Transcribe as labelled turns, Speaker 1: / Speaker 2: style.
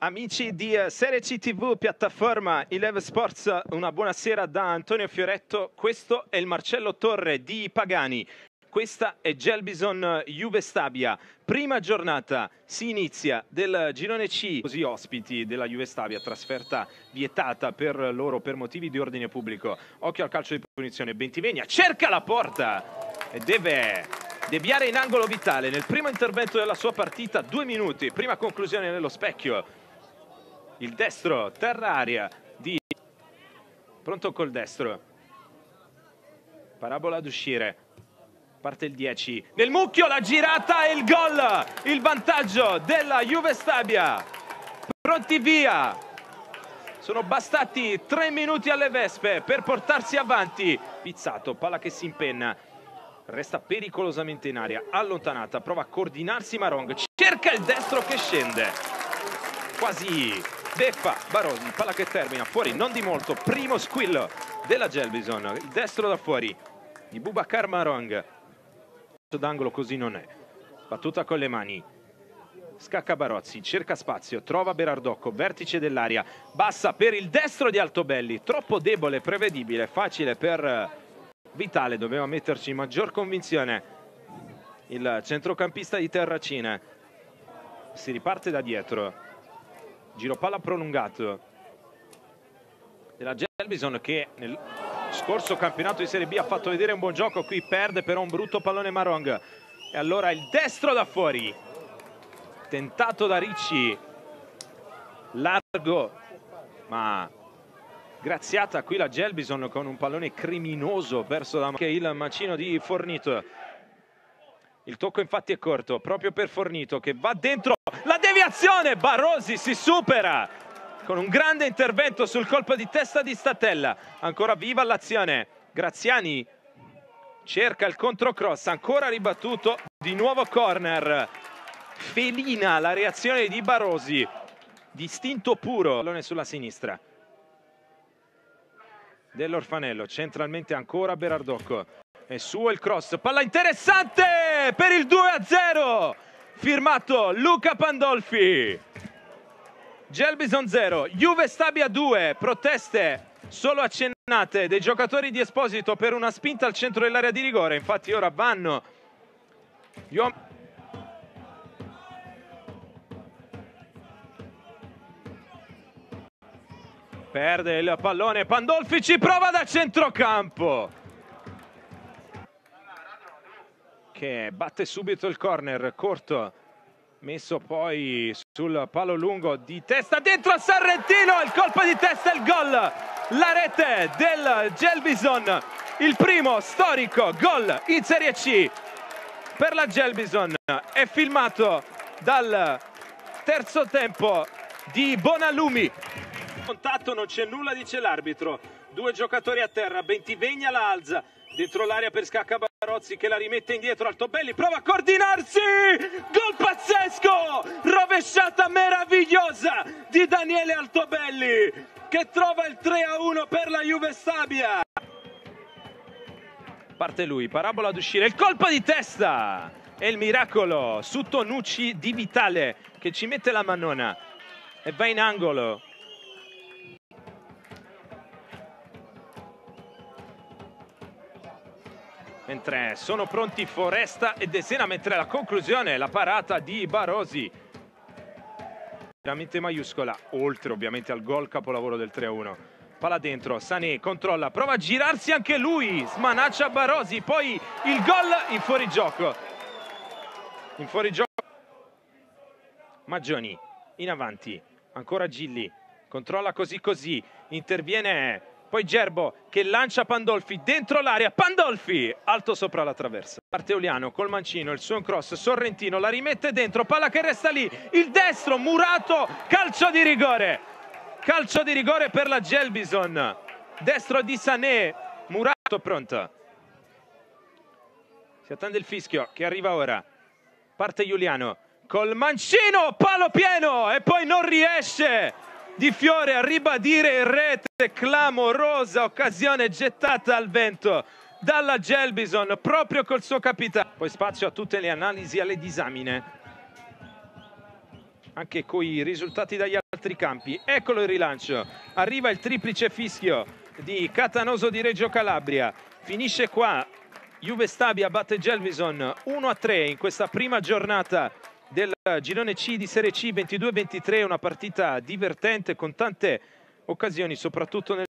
Speaker 1: Amici di Serie C TV, piattaforma Eleven Sports, una buonasera da Antonio Fioretto. Questo è il Marcello Torre di Pagani. Questa è Gelbison Juve Stabia. Prima giornata si inizia del girone C, così ospiti della Juve Stabia, trasferta vietata per loro per motivi di ordine pubblico. Occhio al calcio di punizione, Bentivegna cerca la porta e deve deviare in angolo Vitale nel primo intervento della sua partita. 2 minuti, prima conclusione nello specchio. Il destro, terra-aria di... Pronto col destro. Parabola ad uscire. Parte il 10. Nel mucchio la girata e il gol. Il vantaggio della Juve Stabia. Pronti via. Sono bastati 3 minuti alle Vespe per portarsi avanti. Pizzato, palla che si impenna. Resta pericolosamente in aria. Allontanata, prova a coordinarsi Marong. Cerca il destro che scende. Quasi... Beffa Barosi, palla che termina fuori, non di molto. Primo squillo della Gelbison, il destro da fuori di Boubacar Marong. D'angolo così non è. Battuta con le mani. Scacca Barozzi, cerca spazio, trova Berardocco, vertice dell'aria, bassa per il destro di Altobelli. Troppo debole, prevedibile, facile per Vitale. Doveva metterci maggior convinzione il centrocampista di Terracina. Si riparte da dietro. Giro palla prolungato della Gelbison, che nel scorso campionato di Serie B ha fatto vedere un buon gioco. Qui perde però un brutto pallone Marong. E allora il destro da fuori, tentato da Ricci, largo, ma graziata qui la Gelbison con un pallone criminoso verso il macino di Fornito. Il tocco infatti è corto proprio per Fornito, che va dentro. La deviazione, Barosi si supera con un grande intervento sul colpo di testa di Statella. Ancora viva l'azione. Graziani cerca il controcross, ancora ribattuto, di nuovo corner. Felina la reazione di Barosi, distinto puro. Pallone sulla sinistra dell'Orfanello, centralmente ancora Berardocco. È suo il cross, palla interessante per il 2-0, firmato Luca Pandolfi. Gelbison 0, Juve Stabia 2. Proteste solo accennate dei giocatori di Esposito per una spinta al centro dell'area di rigore. Infatti ora vanno gli uomini. Perde il pallone, Pandolfi ci prova da centrocampo, che batte subito il corner corto, messo poi sul palo lungo di testa dentro a Sarrentino. Il colpo di testa e il gol, la rete del Gelbison, il primo storico gol in Serie C per la Gelbison. È filmato dal terzo tempo di Bonalumi. Contatto, non c'è nulla, dice l'arbitro. 2 giocatori a terra, Bentivegna la alza dentro l'area per Scacca Barozzi, che la rimette indietro. Altobelli prova a coordinarsi, gol pazzesco, rovesciata meravigliosa di Daniele Altobelli, che trova il 3-1 per la Juve Stabia. Parte lui, parabola ad uscire, il colpo di testa e il miracolo su Tonucci di Vitale, che ci mette la mannona e va in angolo. Mentre sono pronti Foresta e De Sena, mentre la conclusione, la parata di Barosi, veramente maiuscola, oltre ovviamente al gol capolavoro del 3-1. Palla dentro, Sané controlla, prova a girarsi anche lui, smanaccia Barosi, poi il gol in fuorigioco. In fuorigioco Maggioni, in avanti, ancora Gilli, controlla così, interviene... Poi Gerbo che lancia Pandolfi dentro l'area. Pandolfi alto sopra la traversa. Parte Uliano col mancino, il suo cross. Sorrentino la rimette dentro. Palla che resta lì. Il destro, Murato. Calcio di rigore. Calcio di rigore per la Gelbison. Destro di Sané. Murato pronta. Si attende il fischio che arriva ora. Parte Giuliano col mancino. Palo pieno e poi non riesce. Di Fiore a ribadire in rete, clamorosa occasione gettata al vento dalla Gelbison proprio col suo capitano. Poi spazio a tutte le analisi, alle disamine, anche coi risultati dagli altri altri campi. Eccolo il rilancio, arriva il triplice fischio di Catanoso di Reggio Calabria, finisce qua. Juve Stabia batte Gelbison 1-3 in questa prima giornata del girone C di Serie C 22-23, una partita divertente con tante occasioni soprattutto nel